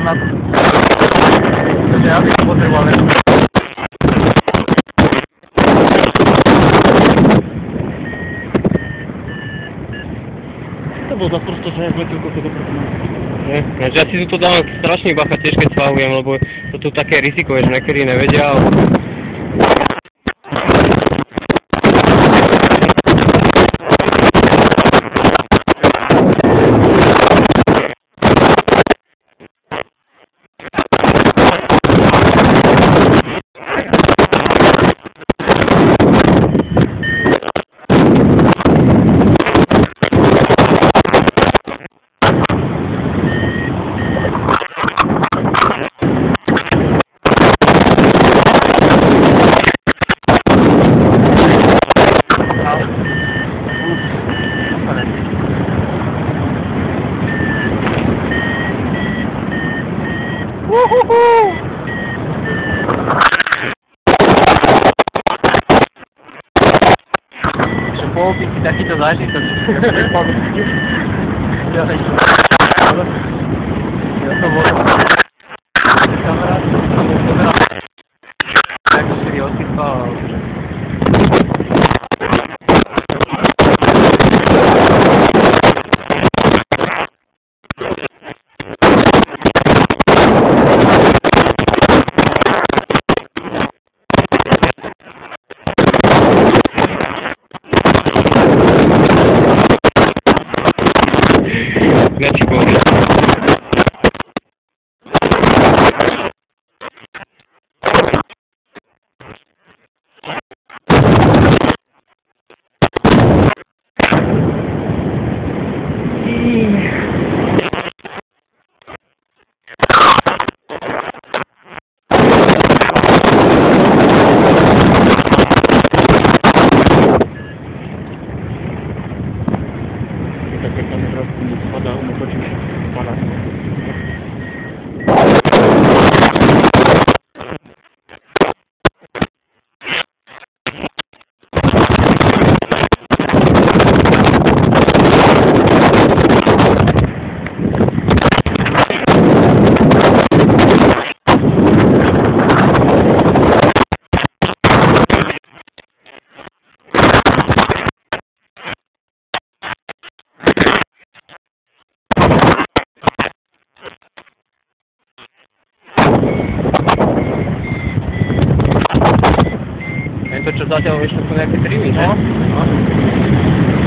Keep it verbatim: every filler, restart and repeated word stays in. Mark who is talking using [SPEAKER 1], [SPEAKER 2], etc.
[SPEAKER 1] na to. Takže ja by som potreboval len...
[SPEAKER 2] To bol za prosto, že ja zletil koľko do proti.
[SPEAKER 3] Ne, ja si tu to dávam strašný bacha tiež, keď svahujem, lebo to tu také rizikové, že niekedy nevedia, ale...
[SPEAKER 1] Bol by si takýto zážitok. Ja som bol kamarát, tak štyri odsypal.
[SPEAKER 3] Grazie buone.
[SPEAKER 2] Také tam raz mi spadá, umotočím się, spadá.
[SPEAKER 3] To čo zatiaľ ešte sú nejaké trimy, že?
[SPEAKER 1] No.